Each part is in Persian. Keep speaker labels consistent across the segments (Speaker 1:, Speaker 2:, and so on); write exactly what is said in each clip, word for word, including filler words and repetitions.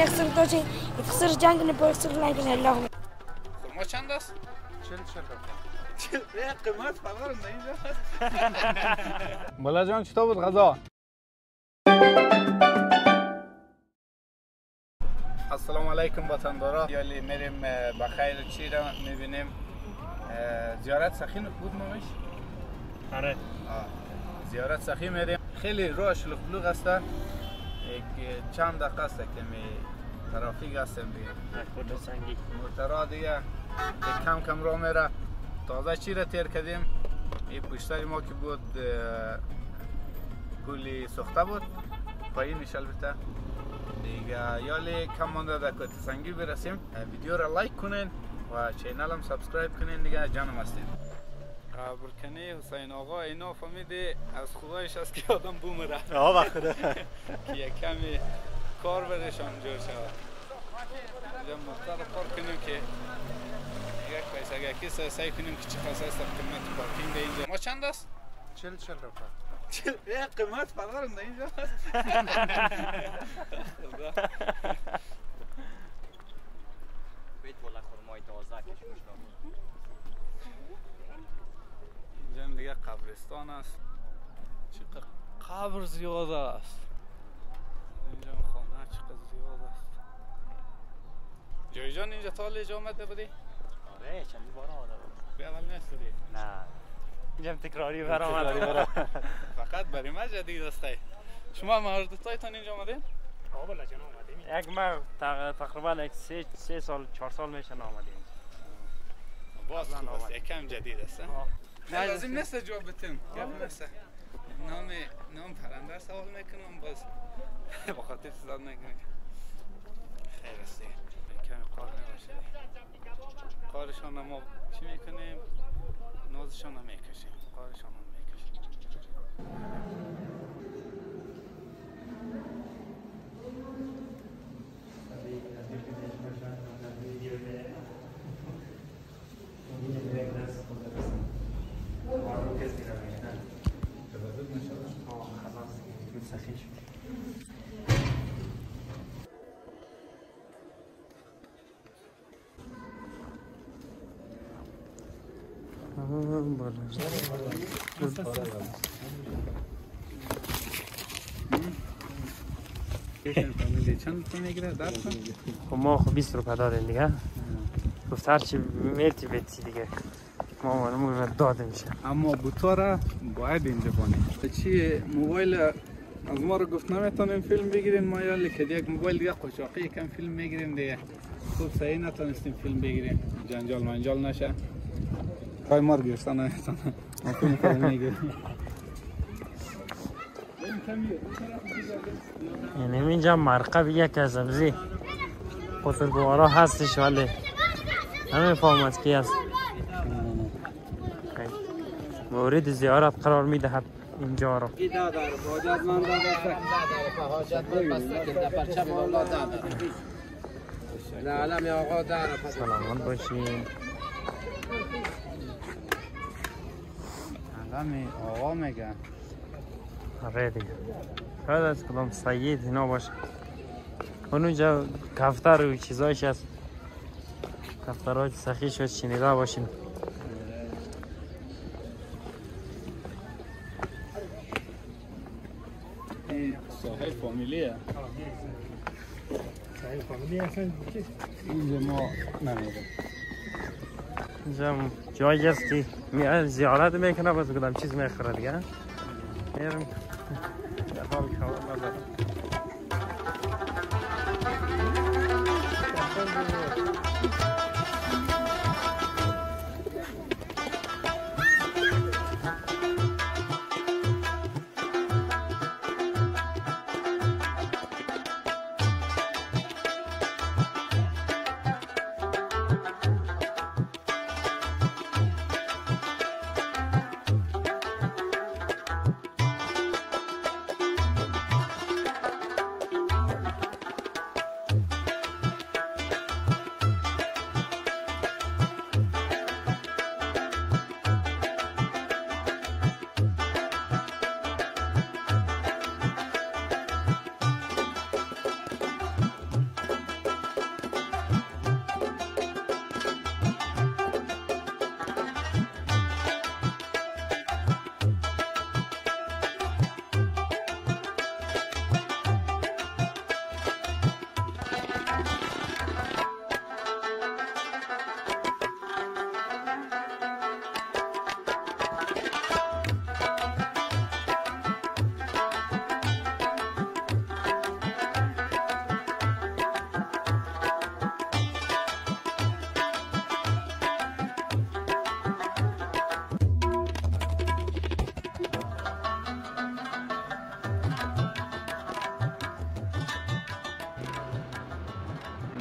Speaker 1: اکسر داشتی اکسر جنگ نه اکسر نگین الله
Speaker 2: ما چند است؟
Speaker 3: چل چل
Speaker 2: قیمت فرار اینجا
Speaker 3: مولا جان چطور بود غذا؟ السلام علیکم وطندارا یالی میریم بخیر چی را میبینیم زیارت سخی بود مامیش؟
Speaker 4: آره
Speaker 3: زیارت سخی میریم خیلی راه شلوغ بلوغ است یک چند دقیقه است که می ترافیک هستیم دیگه
Speaker 4: خود سنگی
Speaker 3: موترها دیگه کم کم راه میره تازه چی را تیر کردیم این پشتر ما که بود پولی سوخته بود پایینش البته دیگه یالی کم مانده در کوت سنگی برسیم ویدیو را لایک کنین و چینل هم سابسکرایب کنین دیگه جانم هستین برکنی حسین آقا اینا فهمیده از خدایش است که آدم بومره
Speaker 4: آه بخدا
Speaker 3: که یک کمی کار برشان جور شود اینجا مختار کار کنیم که یک پیسه یکی سه سعی کنیم که چه خاصه است قیمت پارکینگ اینجا ما چند است؟
Speaker 2: چل چل روپا
Speaker 3: چل قیمت فرار اینجا
Speaker 4: بیت والا خرمای تازه کش مشنا
Speaker 3: اینجا دیگه قبرستان است چقدر قبر زیاد است اینجا خانه چقدر زیاد است جای جان اینجا تا لیج آمده بودی؟
Speaker 4: آره چندی بار آمده بود
Speaker 3: به اول نستدی؟
Speaker 4: نه اینجا تکراری بر آمده
Speaker 3: فقط برای ما جدید است شما مردتایتان اینجا آمدین؟
Speaker 4: آه بلا جان آمدیم یک ما تقریبا یک سه سه سال چهار سال میشه آمدیم
Speaker 3: باز خوب است یکم جدید است نه لازم نیست جواب بتیم گپ نیست نام نام پرنده سوال میکنم باز با خاطر صدا نکنم خیر است کمی کار نباشه کارشان ما چی میکنیم نازشان هم میکشیم کارشان هم میکشیم چند تا میگیره درس؟
Speaker 4: خب ما خب بیست روپه دادیم دیگه گفت هرچی میرتی بیتی دیگه ما مانمون داده میشه
Speaker 3: اما بوتارا باید اینجا بانیم چی موبایل از ما رو گفت نمیتونیم فیلم بگیریم ما یالی که یک موبایل دیگه قشاقی یکم فیلم میگیریم دیگه خوب صحیح نتونستیم فیلم بگیریم جنجال منجال نشه پای مار گرفتن نمیتونم ما فیلم فیلم میگیریم
Speaker 4: یعنی اینجا مرقب یک از ابزی قطرگوارا هستش ولی همه فهمت کی هست مورد زیارت قرار میدهد اینجا رو سلامت باشین
Speaker 3: علم آقا میگه
Speaker 4: آره دیگه شاید از کدام سید اینا باشه اونجا کفتر و چیزایش هست کفترهای سخی شد شنیده باشین
Speaker 3: ساحه فامیلیه
Speaker 4: ساحه فامیلی هستن
Speaker 3: اینجا ما نمیدیم
Speaker 4: اینجا جایی هست که میاد زیارت میکنه باز کدام چیز میخوره دیگه میرم در حال خبر ندارم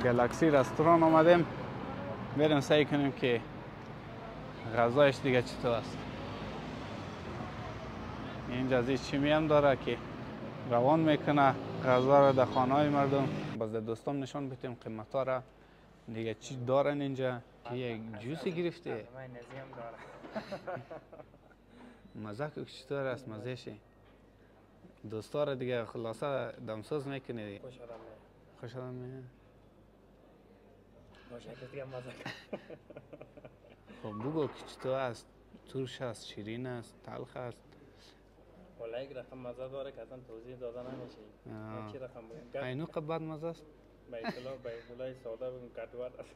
Speaker 3: گالاکسی رستوران آمدیم بریم سعی کنیم که غذایش دیگه چطور است. اینجا از این چیمی هم داره که روان میکنه غذا را در خانه های مردم. باز در دوستان نشان بدیم قیمت ها را دیگه چی دارن اینجا. یک جوسی گرفته مزه که چطور است مزهشه. دوستا را دیگه خلاصه دمسوز میکنه دیگه. خوش آدم میه خوش آدم میه خب بگو که چطور است. ترش است، شیرین است، تلخ است.
Speaker 4: والا یک رقم مزه داره که اصلا توضیح داده نمیشه. چی رقم بگم؟
Speaker 3: اینو قبل مزه است؟
Speaker 4: بیتلا بیتلای ساده بگم کدوار است.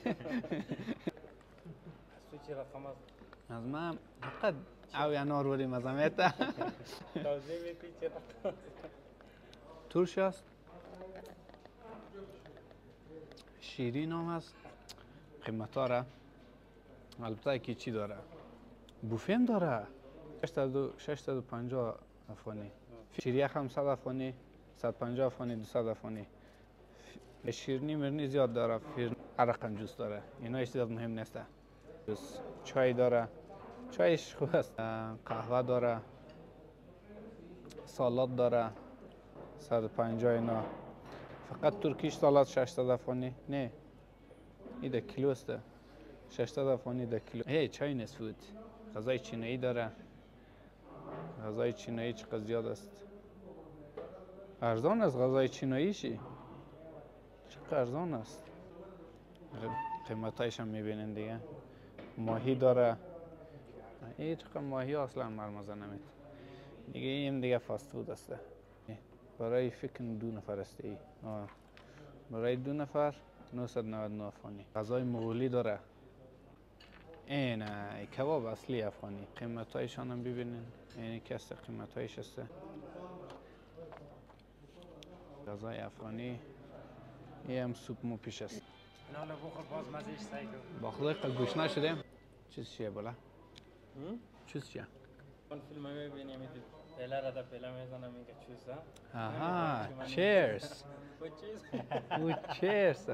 Speaker 4: از تو چی رقم است؟
Speaker 3: از من فقط او یا نار ولی مزه میته.
Speaker 4: توضیح میتی چی رقم است؟
Speaker 3: ترش است، شیرین هم است. قیمت ها را البته که چی داره بوفیم داره. ششصد و پنجاه افغانی. شیریه همصد افغانی، صد و پنجاه افغانی، دویست افغانی. شیرینی مرنی زیاد داره. هر رقم جوس داره. اینا هیچ چیز مهم نیست. جوس چای داره. چایش خوب است. قهوه داره. سالاد داره. صد و پنجاه اینا. فقط ترکیش سالاد ششصد افغانی. نه. این ده کیلو است. ششصد افغانی ده کیلو. هی چای نیست فود. غذای چینایی داره. غذای چینایی چقدر زیاد است. ارزان است غذای چینایی شی. چقدر ارزان است. قیمتایش هم میبینین دیگه. ماهی داره. این چقدر ماهی اصلا مرمزه نمید. دیگه این دیگه فاست فود است. برای فکر دو نفر است ای. برای دو نفر نهصد و نود و نه افغانی. غذای مغولی داره. این کباب اصلی افغانی. قیمتایشان هم ببینین. این که است قیمتایش است. غذای افغانی. این هم سوپ مو پیش است.
Speaker 4: نه بخور باز مزهش سعی کن.
Speaker 3: باخله گوش نشدیم. چیز چیه بالا؟ چیز چیه؟
Speaker 4: اون فیلم میبینیم این پله را در پله میزنم میگه چیزا.
Speaker 3: آها چیرز.
Speaker 4: و چیز؟
Speaker 3: و چیرز.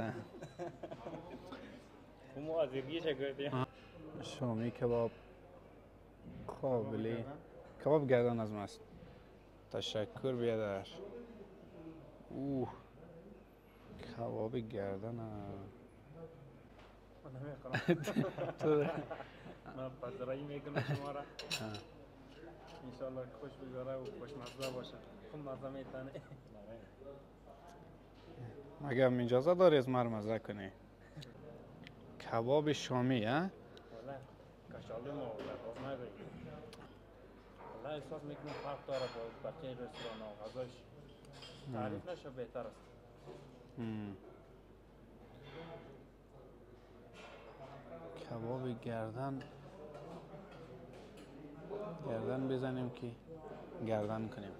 Speaker 4: کمو آزیگیش گفتیم.
Speaker 3: شامی کباب. قابلی. کباب گردن از ماست. تشکر بیادر. اوه. کباب گردن.
Speaker 4: تو من پذیرایی میکنم شما را. انشالله خوش بگذره و خوشمزه باشه. خوب مزه میتنه.
Speaker 3: مگه اجازه داری از مر مزه کنی؟ کباب شامی ها؟
Speaker 4: والا کشاله ما باز نگویی. والا احساس میکنم فرق داره با بقیه رستوران ها. غذاش تعریف نشه بهتر است.
Speaker 3: کباب گردن گردن بزنیم که گردن کنیم.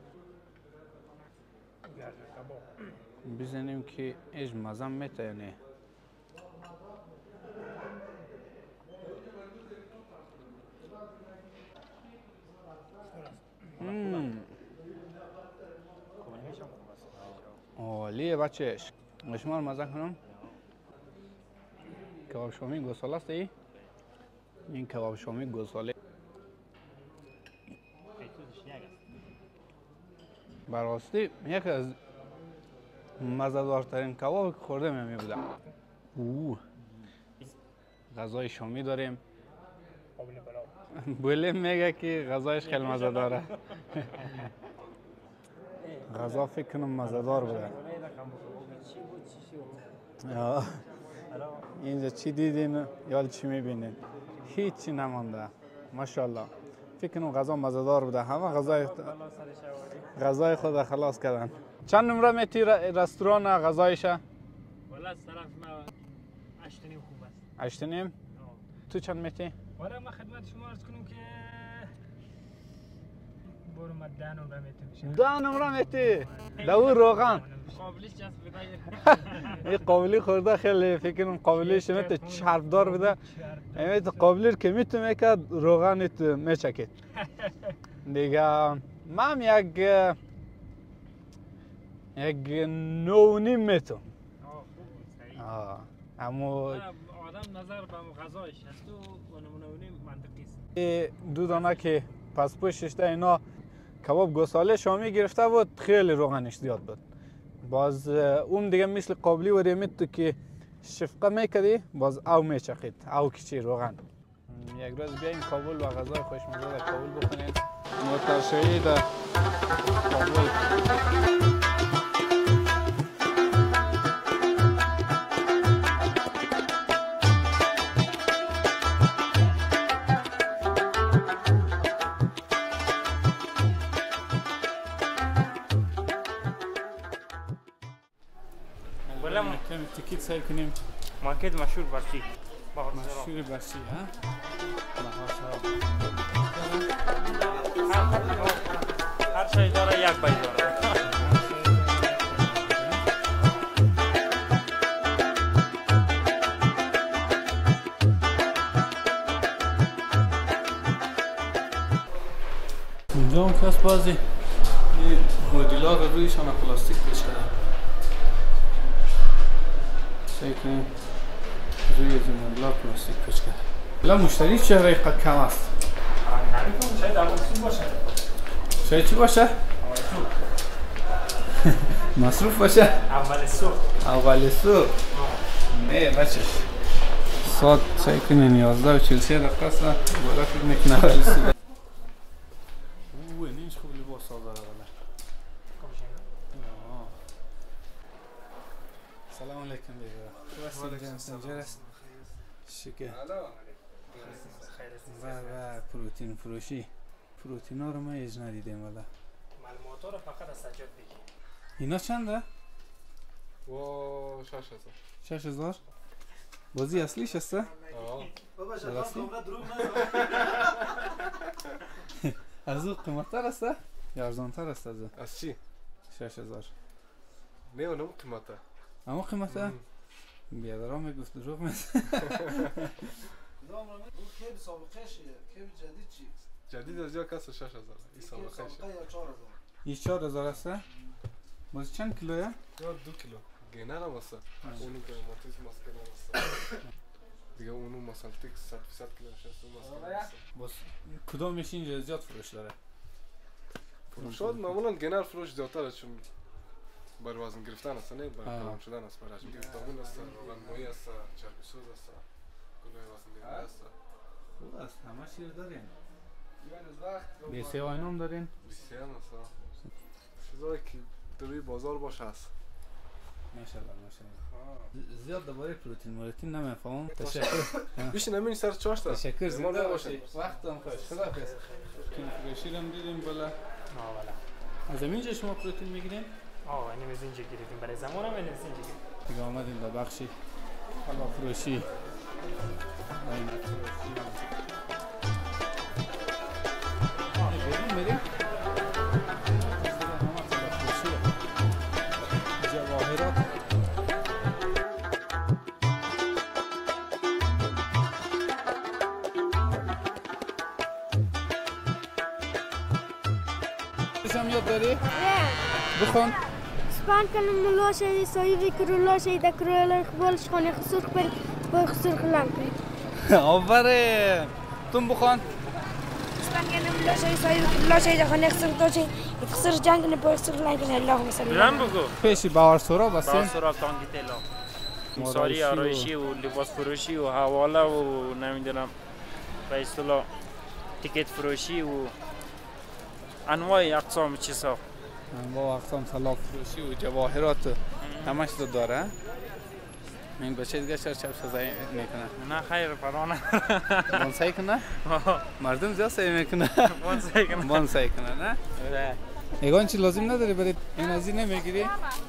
Speaker 4: گردن کباب
Speaker 3: بزنیم که ایش مزم میته یا نه. عالیه بچهش. شما رو مزه کنم. کباب شامی گوساله است ای؟ این کباب شامی گوساله. براستی یک از مزه‌دارترین کباب که خوردم همی بوده. اوه. غذای شامی داریم. بولیم میگه که غذایش خیلی مزه داره. غذا فکر کنم مزه دار بوده. اینجا چی دیدین یا چی میبینین؟ هیچی نمانده. ماشاءالله. فکر کنم غذا مزه دار بوده. همه غذای غذای خود خلاص کردن. چند نمره میتی رستوران غذایشه؟
Speaker 4: والا طرف ما هشت نیم خوب است.
Speaker 3: هشت نیم؟ تو چند میتی؟
Speaker 4: والا ما خدمت شما عرض کنم که برو ما ده نمره میتیم.
Speaker 3: ده نمره میتی؟ دو روغن.
Speaker 4: قابلیش جست بده.
Speaker 3: این قابلی خورده خیلی فکر کنم قابلیش میته چرب دار بوده. امیت قابلی که میتونه میکرد روغنت میچکید. دیگه من یک یک نو نیم میتونم. آه اما
Speaker 4: آدم نظر به غذایش هست و نمونه منطقی است.
Speaker 3: دو دانه که پس پشتش ده اینا کباب گوساله شامی گرفته بود خیلی روغنش زیاد بود. باز اون دیگه مثل قابلی و ریمیت تو که شفقه میکردی باز او میچخید او کچی روغن. یک روز بیاین کابل و غذای خوشمزه در کابل بخونید. موترشایی در کابل. کمی تیکیت سعی کنیم.
Speaker 4: مارکت مشهور برچی.
Speaker 3: مشهور برچی ها؟
Speaker 4: هر شای داره یک بای داره.
Speaker 3: اینجا هم کس بازی مدیلا رو رویشان پلاستیک بشه. سعی کنیم روی زمین‌لا پلاستیک پچ کرد. لا مشتری چهره قد کم است.
Speaker 4: نمی‌کنم شاید اول سو باشه.
Speaker 3: شاید چی باشه؟ مصروف باشه.
Speaker 4: اول سو.
Speaker 3: اول سو. نه بچه. ساعت سعی کنیم یازده و چهل و سه دقیقه است. بالا فکر میکنم اول سو. اوه نیش خوب لباس ساز داره ولی. سلام علیکم بیگا. واسه سنجر شکر. و و پروتئین فروشی. پروتئین ها رو ما هیچ ندیدیم ولی.
Speaker 4: معلومات رو فقط از سجاد بگی.
Speaker 3: اینا چنده؟
Speaker 2: و شش هزار.
Speaker 3: شش هزار؟ بازی اصلیش هسته؟
Speaker 2: آه.
Speaker 5: بابا شما کاملا دروغ نگو.
Speaker 3: از او قیمت‌تر هسته؟ یا ارزان‌تر هسته از او؟
Speaker 2: از چی؟
Speaker 3: شش هزار.
Speaker 2: نه اونم قیمته.
Speaker 3: اما قیمته؟ بیادرها میگفت دروغ میگه.
Speaker 5: اون که سابقه‌شه، که جدید چی؟
Speaker 2: جدید از یا کس شش هزار. این سابقه شه.
Speaker 5: یا چهار هزار.
Speaker 3: این چهار هزار هسته؟ باز چند کیلوه؟
Speaker 2: یا دو کیلو. گینر هم هسته. اونو که ماتیز ماسکن هم هسته. دیگه اونو مثلا تک صد فیصد کیلو هست. اون ماسکن هسته.
Speaker 3: باز کدومش اینجا زیاد فروش داره؟
Speaker 2: فروشات معمولا گینر فروش زیادتره چون بر وزن گرفتن است نه بر کلام شدن است برای اینکه دامون است رنگ‌مایی است چربی سوز است گلای وزن دیگر است
Speaker 3: خوب است همه چیز دارین
Speaker 2: یعنی از وقت
Speaker 3: بیسی آینام دارین
Speaker 2: بیسی هم است چیزایی که در بازار باشه است
Speaker 3: ماشاءالله ماشاءالله زیاد درباره پروتئین مولتین نمیفهمم تشکر
Speaker 2: بیشتر نمی‌بینی سر چاشت
Speaker 3: تشکر زنده باشید وقتم خوش خداحافظ که فروشی هم دیدیم بالا
Speaker 4: آه والا
Speaker 3: از اینجا شما پروتئین میگیرین
Speaker 4: آه اینو از اینجا گرفتیم برای زمان هم از اینجا گرفتیم
Speaker 3: دیگه آمدیم به بخشی حالا فروشی این فروشی بریم بریم جواهرات شم یاد داری؟ بخون
Speaker 1: سبحان كلام الله شيء سيدي كر الله شيء ذكر الله خبالش خانه خسر بر با خسر خلام
Speaker 3: آفرین تون بخون
Speaker 1: سبحان كلام الله شيء سيدي كر الله شيء خانه خسر تو شيء خسر جنگ نه با خسر لكن اللهم صل
Speaker 4: برام بگو
Speaker 3: پیشی باور سورا بسیم
Speaker 4: باور سورا تانگی تلا ساری آرایشی و لباس فروشی و حواله و نمیدونم به اصطلاح تیکت فروشی و انواع اقسام چیزها
Speaker 3: با اقسام طلا فروشی و جواهرات همش تو داره این بچه دیگه چرا چپ سازی میکنه
Speaker 4: نه خیر فرانه
Speaker 3: بانسایی کنه مردم زیاد سعی میکنه
Speaker 4: بانسایی کنه
Speaker 3: بانسایی کنه نه اگه چی لازم نداری برید این از این نمیگیری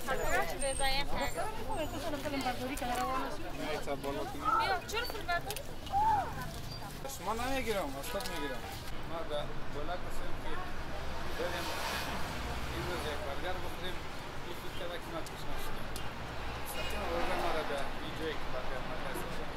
Speaker 3: شما نمیگیرم اصلا میگیرم ما دولت هستیم که داریم این روز یک برگر بخوریم این خود که وقتی نتوش نشدیم سطح روزه ما را به اینجا یک برگر مرکز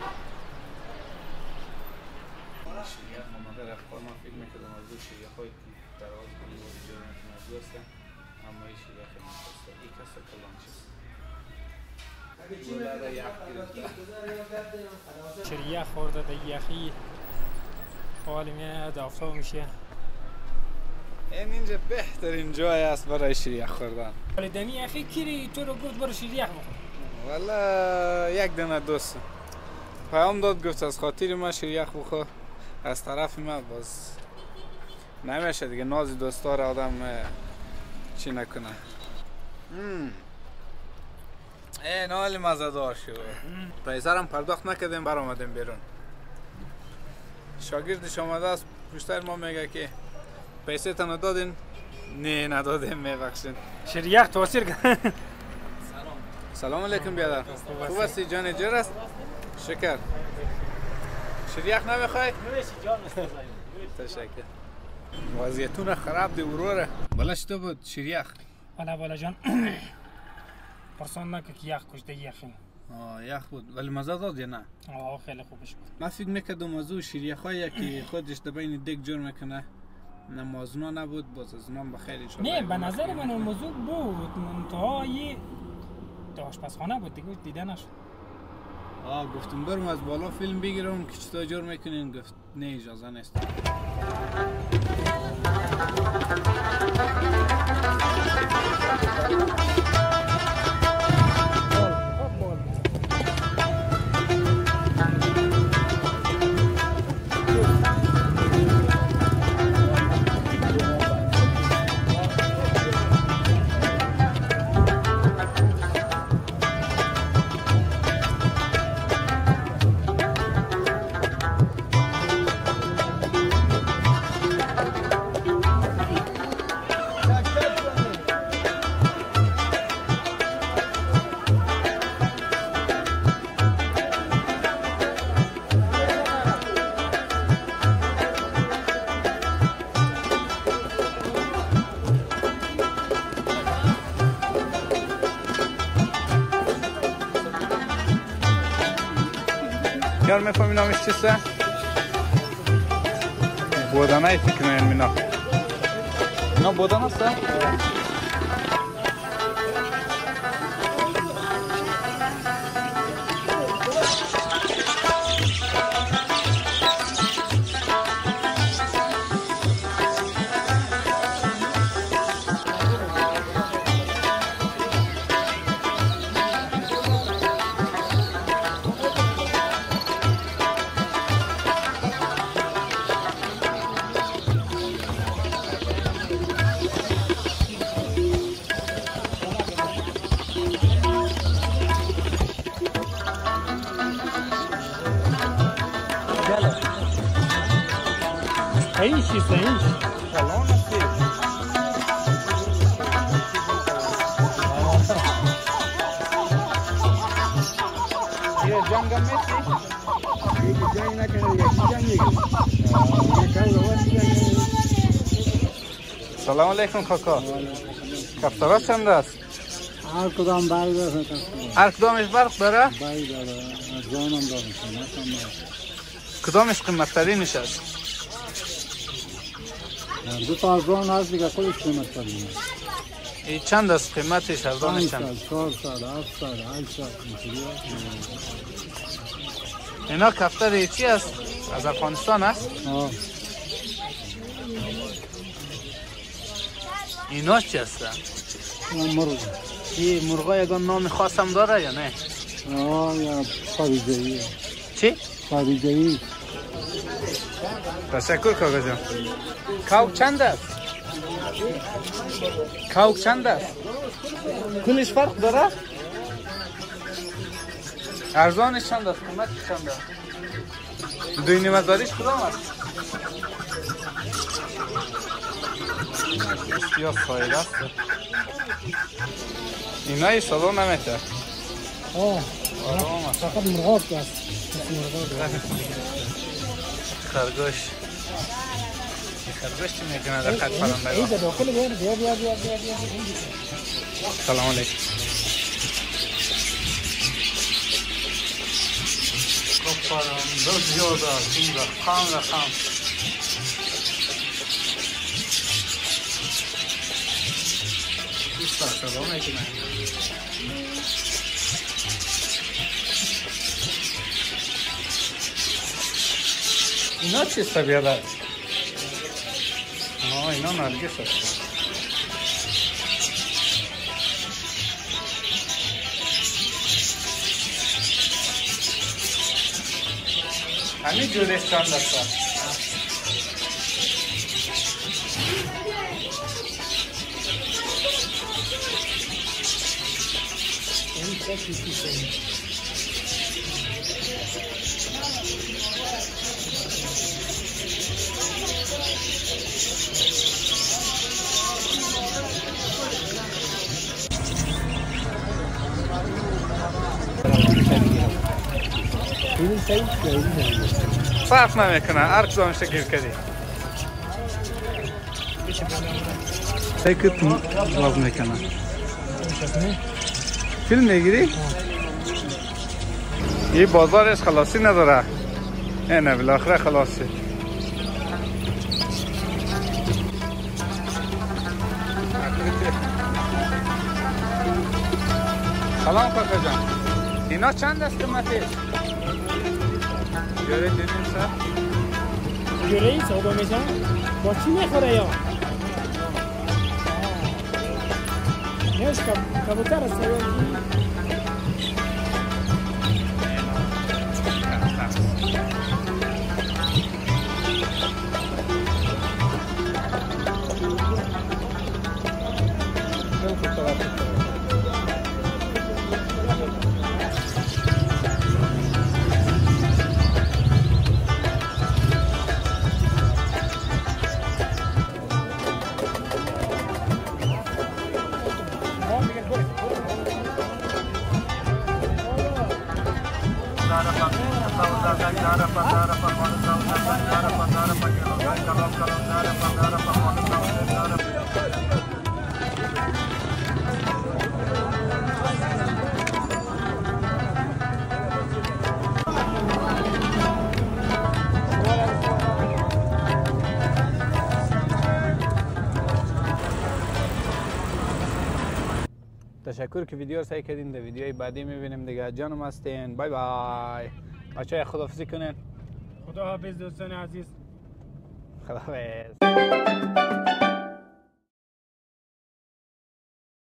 Speaker 3: هستیم شیعه آمده رفتار من فکر میکردم از دو شیعه های دراز کنیم و اینجا نتونازو هستم اما این شیعه خیلی مخصوصه این کسا کلان چیست
Speaker 6: شریعه خورده در یخی حال میاد آفتاب میشه.
Speaker 3: این اینجا بهترین جای است برای شریعه خوردن.
Speaker 6: ولی دمی یخی کی تو رو گفت برو شریعه بخور؟
Speaker 3: والا یک دونه دوست پیام داد گفت از خاطر ما شریعه بخور. از طرف ما باز نمیشه دیگه ناز دوستا را آدم چی نکنه. این حال مزه‌دار شد. پیسرم پرداخت نکردیم بر آمدیم بیرون. شاگردش آمده است پشتر ما میگه که پیسه تنو دادین؟ نه ندادیم میبخشین.
Speaker 6: شریعه تاثیر کرد.
Speaker 3: سلام علیکم بیادر. خوب هستی جان جور است؟ شکر. شریعه نمیخوای؟
Speaker 6: نوشی جان است.
Speaker 3: تشکر. وضعیتون خراب دی وروره. بلش تو بود شریعه.
Speaker 6: والا والا جان. پرسان نکه که یخ کشته یخیم.
Speaker 3: آه یخ بود ولی مزه داد یا نه؟
Speaker 6: آه خیلی خوبش بود.
Speaker 3: من فکر میکردم موضوع شریعه خواهی که خودش در بین دیگ جور میکنه. نه مازونا نبود باز از نام بخیر ان
Speaker 6: نه به نظر من اون موضوع بود منتها یه آشپزخانه بود دیگه دیده نشد.
Speaker 3: آه گفتم برم از بالا فیلم بگیرم که چطور جور میکنین گفت نه اجازه نیست. یار میفهمی نامش چیسته؟ بودنه ای فکر می‌کنم اینا. اینا بودنه است؟
Speaker 6: Saíš, saíš.
Speaker 3: Salon assim. Ye janga mesi. Ye janga kana ye janga. سلام علیکم کاکا. کفترها چند است؟
Speaker 5: هر کدام برگ داره.
Speaker 3: هر کدامش برق داره؟
Speaker 5: برگ داره. ارزانم داره.
Speaker 3: کدامش قیمت ترینش است؟
Speaker 5: دو تا ارزان هست دیگه خودش قیمت ترینه.
Speaker 3: ای چند است قیمتش ارزانش چند؟
Speaker 5: چهار سال، هفت سال، هشت سال.
Speaker 3: اینا کفتر چی است؟ از افغانستان است؟
Speaker 5: آه.
Speaker 3: اینا چی هستن؟
Speaker 5: مرغ.
Speaker 3: این مرغا یگان نام خاص هم داره یا نه؟
Speaker 5: آه یا خارجی.
Speaker 3: چی؟
Speaker 5: خارجی.
Speaker 3: تشکر کاکا جان. کاوک چند است؟ کاوک چند است؟ کلش فرق داره؟ ارزانش چند است؟ قیمتش چند است؟ دوی نیمه‌داریش کدام است؟ یا سایر است؟ اینا ای صدا نمیته؟
Speaker 5: آه
Speaker 3: آرام است.
Speaker 5: فقط مرغاب است.
Speaker 3: خرگوش خرگوش چی میکنه در خط پرنده
Speaker 5: اینجا داخل بیار بیا بیا بیا بیا بیا.
Speaker 3: سلام علیکم. پرنده زیاده است این رقم رقم. سلام علیکم. اینا چی است بیادر؟ آه اینا نرگس است. همین جورش چند است؟ فرق نمیکنه هر کدام شکل کردی سیکت باز میکنه فیلم میگیری؟ یه بازارش خلاصی نداره اینه بالاخره خلاصی سلام کاکا جان اینا چند است قیمتش؟ جوره دیدیم سر؟
Speaker 6: جوره این سودا میشن؟ با چی میخوره یا؟ نیست کبوتر است تشکر که ویدیو رو سعی کردین. در ویدیوهای بعدی میبینیم دیگه. جانم هستین. بای بای. بچه‌ها خداحافظی کنین. خداحافظ دوستان عزیز.
Speaker 3: خداحافظ.